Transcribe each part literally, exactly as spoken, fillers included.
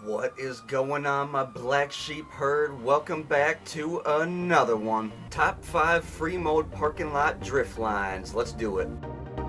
What is going on, my black sheep herd? Welcome back to another one. Top five free mode parking lot drift lines. Let's do it.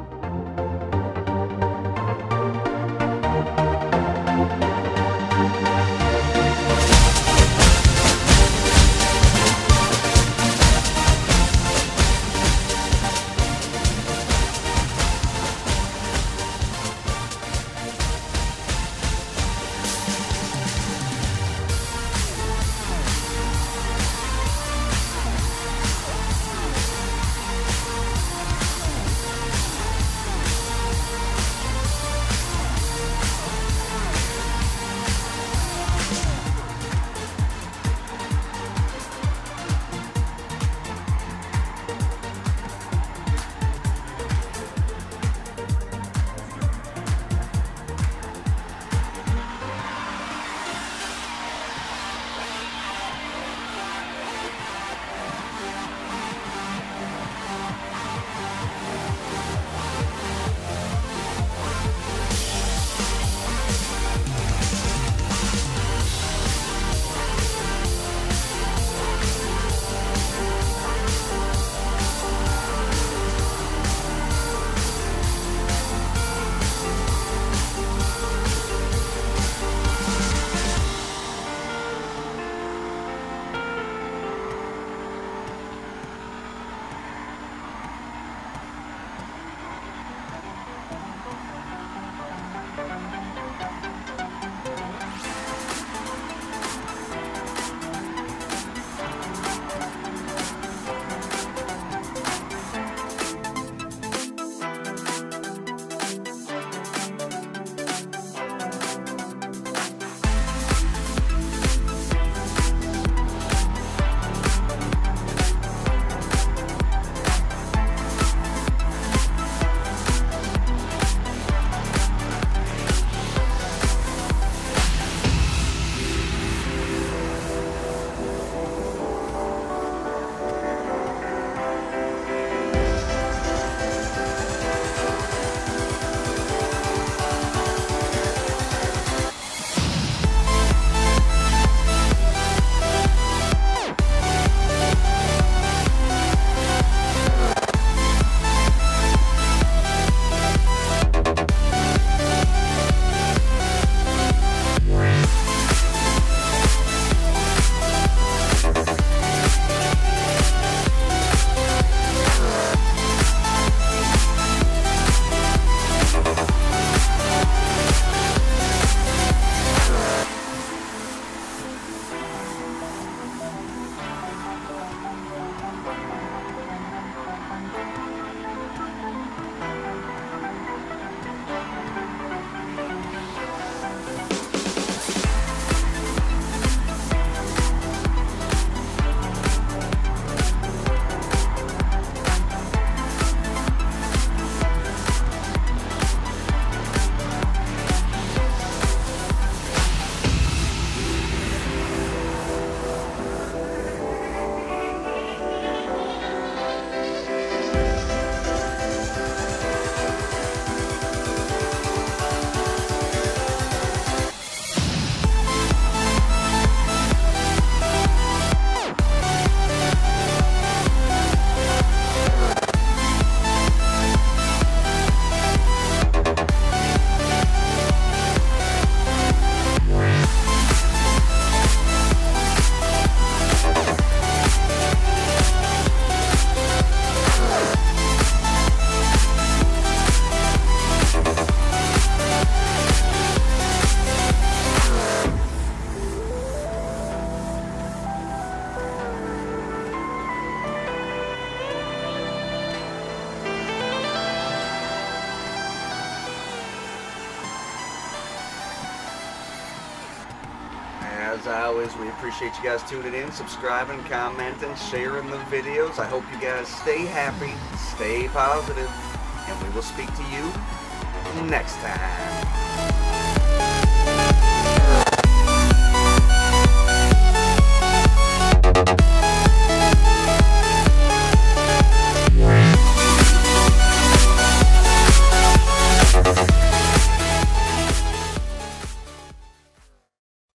As always, we appreciate you guys tuning in, subscribing, commenting, sharing the videos. I hope you guys stay happy, stay positive, and we will speak to you next time.